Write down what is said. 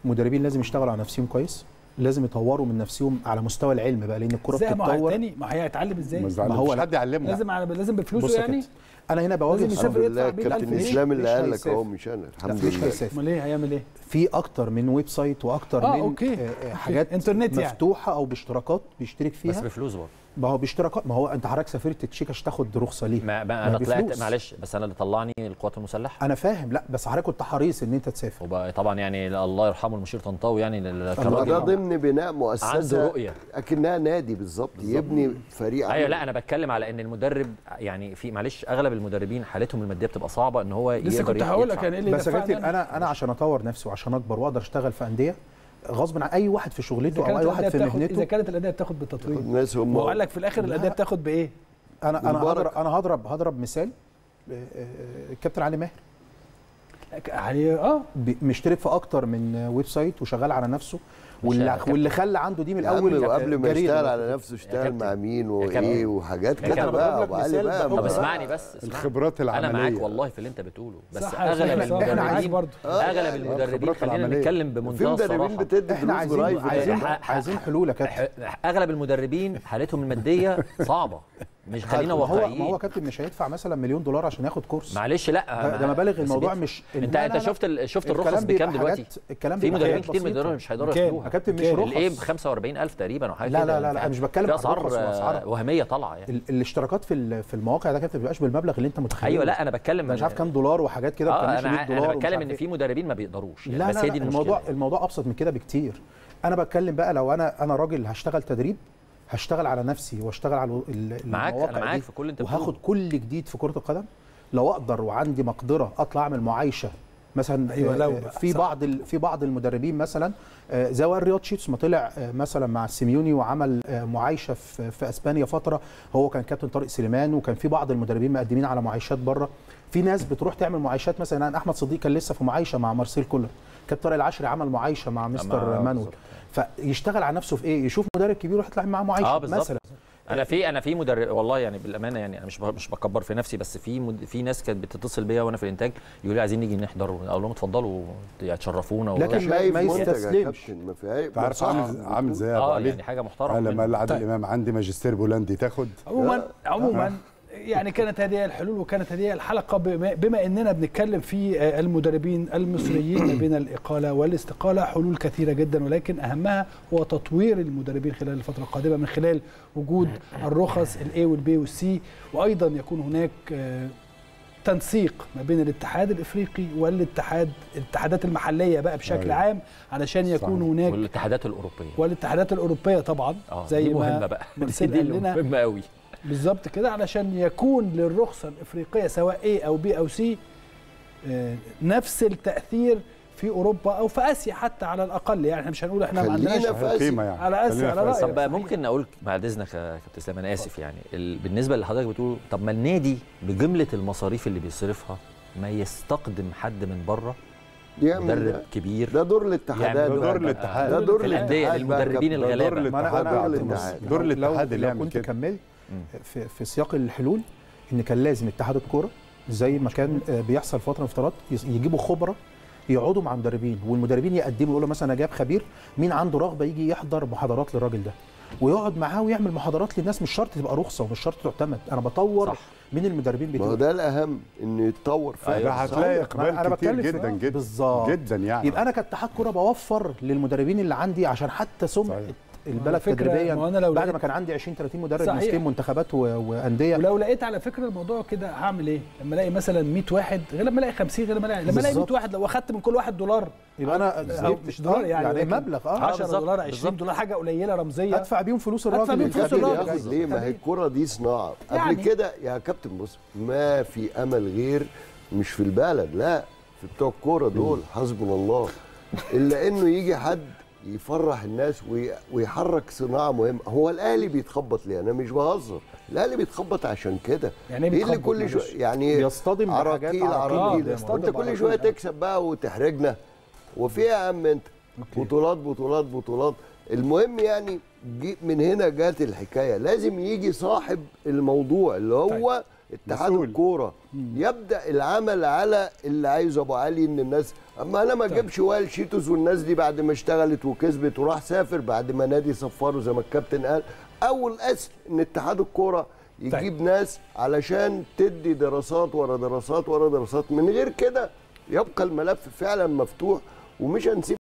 المدربين لازم يشتغلوا على نفسهم كويس، لازم يطوروا من نفسهم على مستوى العلم بقى، لان الكره بتتطور. ما هي هيتعلم ازاي؟ ما هو حد يعلمه، لازم بفلوسه يعني. انا هنا بواجه كابتن اسلام اللي قال لك اهو، مش انا الحمد لله. امال ايه هيعمل ايه؟ في اكتر من ويب سايت واكتر من حاجات انترنت مفتوحه او باشتراكات بيشترك فيها، بس بفلوس برضه. ما هو باشتراكات، ما هو انت حضرتك سافرت تشيك عشان تاخد رخصه ليه؟ ما انا طلعت معلش، بس انا اللي طلعني القوات المسلحه. انا فاهم، لا بس حضرتك كنت حريص ان انت تسافر. وبقى طبعا يعني الله يرحمه المشير طنطاوي يعني ده ضمن بناء مؤسسه عنده رؤيه اكنها نادي بالظبط، يبني فريق. ايوه لا انا بتكلم على ان المدرب يعني في معلش اغلب المدربين حالتهم الماديه بتبقى صعبه ان هو لسه كنت هقول لك يعني اللي بس انا عشان اطور نفسي وعشان اكبر واقدر اشتغل في انديه غصب عن اي واحد في شغلته او اي واحد في مهنته. اذا كانت الانديه بتاخد بالتطوير الناس هم وقال لك في الاخر الانديه بتاخد بايه؟ انا هضرب مثال. الكابتن علي ماهر مشترك في اكتر من ويب سايت وشغال على نفسه، واللي خلى عنده دي من الاول. وقبل ما يشتغل على نفسه اشتغل مع مين وايه وحاجات كده بقى. طب اسمعني بس، الخبرات العمليه. انا معاك والله في اللي انت بتقوله، بس اغلب المدربين خلينا نتكلم بمنتهى الصراحه، احنا عايزين حلول يا كابتن. اغلب المدربين حالتهم الماديه صعبه، مش خلينا واقعيين. ما هو كابتن مش هيدفع مثلا $1,000,000 عشان ياخد كورس. معلش لا ده مبالغ. الموضوع مش انت شفت الرخص بكام دلوقتي؟ في مدربين كتير من الدوري مش هيقدروا ياخدوها. كابتن مش رخص الايه ب 45,000 تقريبا او حاجه كده. لا انا مش بتكلم عن اسعار وهميه طالعه يعني. الاشتراكات في المواقع ده كابتن ما بيبقاش بالمبلغ اللي انت متخيله. ايوه لا انا بتكلم مش عارف كام دولار وحاجات كده. انا بتكلم ان في مدربين ما بيقدروش يعني. بس هي دي الموضوع ابسط من كده بكتير. انا بتكلم بقى لو انا راجل هشتغل تدريب، هشتغل على نفسي واشتغل على المواقع. انا معاك في كل انت وهاخد كل جديد في كرة القدم. لو اقدر وعندي مقدرة اطلع اعمل معايشة مثلا. في بعض المدربين مثلا زي رياض شيتس ما طلع مثلا مع السيميوني وعمل معايشة في اسبانيا فترة. هو كان كابتن طارق سليمان، وكان في بعض المدربين مقدمين على معايشات بره. في ناس بتروح تعمل معايشات مثلا. احمد صديق كان لسه في معايشة مع مارسيل كولر. كابتن طارق العشري عمل معايشة مع مستر مانويل. فيشتغل على نفسه في ايه؟ يشوف مدرب كبير ويروح يطلع معاه معايشه مثلا. انا في مدرب والله يعني بالامانه يعني انا مش بكبر في نفسي، بس في ناس كانت بتتصل بيا وانا في الانتاج يقولوا لي عايزين نيجي نحضر، اقول لهم اتفضلوا تشرفونا. لكن ما يستسلمش. عارف عامل زي ابو علي يعني حاجه محترمه. لما قال عادل امام عندي ماجستير بولندي تاخد. عموما يعني كانت هذه الحلول وكانت هذه الحلقه بما اننا بنتكلم في المدربين المصريين ما بين الاقاله والاستقاله. حلول كثيره جدا، ولكن اهمها هو تطوير المدربين خلال الفتره القادمه من خلال وجود الرخص الاي والبي والسي، وايضا يكون هناك تنسيق ما بين الاتحاد الافريقي الاتحادات المحليه بقى بشكل عام، علشان يكون هناك والاتحادات الاوروبيه طبعا زي ما مرسل قال لنا مهمه قوي بالظبط كده، علشان يكون للرخصه الافريقيه سواء A او B او C نفس التاثير في اوروبا او في اسيا حتى على الاقل. يعني احنا مش هنقول احنا ما عندناش قيمه يعني على اسيا على رايك. طب ممكن اقول بعد اذنك يا كابتن اسلام، انا اسف يعني بالنسبه اللي حضرتك بتقوله، طب ما النادي بجمله المصاريف اللي بيصرفها ما يستقدم حد من بره مدرب كبير؟ ده دور الاتحادات. ده دور الاتحاد. ده دور الانديه المدربين الغلابه. دور الاتحاد اللي لو كنت كملت في سياق الحلول ان كان لازم اتحاد الكوره زي ما كان بيحصل فتره من الفترات يجيبوا خبره يقعدوا مع مدربين، والمدربين يقدموا يقولوا مثلا انا جايب خبير مين عنده رغبه يجي يحضر محاضرات للراجل ده، ويقعد معاه ويعمل محاضرات للناس. مش شرط تبقى رخصه ومش شرط تعتمد. انا بطور صح من المدربين بتوعي. ما هو ده الاهم انه يتطور فعلا. هتلاقي اقبال كتير جدا جدا بالظبط جدا يعني. يبقى انا كاتحاد كوره بوفر للمدربين اللي عندي عشان حتى سمعه البلد تدريبيا بعد ما كان عندي 20-30 مدرب ماسكين منتخبات وانديه. ولو لقيت على فكره الموضوع كده هعمل ايه؟ لما الاقي مثلا 100 واحد غير لما الاقي 50 غير لما الاقي 100 واحد، لو اخدت من كل واحد $1 يبقى انا مش دولار يعني مبلغ $10 $20 حاجه قليله رمزيه ادفع بيهم فلوس الراجل. ليه؟ ما هي الكوره دي صناعه قبل كده يا كابتن. بص ما في امل غير مش في البلد، لا في بتوع الكوره دول حسبنا الله، الا انه يجي حد يفرح الناس ويحرك صناعه مهمه. هو الاهلي بيتخبط ليه؟ انا مش بهزر، الاهلي بيتخبط عشان كده. يعني ايه اللي كل شويه يعني بيصطدم عراقيل وانت كل شويه تكسب بقى وتحرجنا وفي يا عم انت بطولات بطولات بطولات. المهم يعني من هنا جات الحكايه، لازم يجي صاحب الموضوع اللي هو اتحاد الكوره يبدا العمل على اللي عايزه ابو علي، ان الناس اما انا ما اجيبش وائل شيتوس والناس دي بعد ما اشتغلت وكسبت وراح سافر بعد ما نادي صفره زي ما الكابتن قال. اول اسم ان اتحاد الكوره يجيب ناس علشان تدي دراسات ورا دراسات ورا دراسات، من غير كده يبقى الملف فعلا مفتوح ومش هنسيب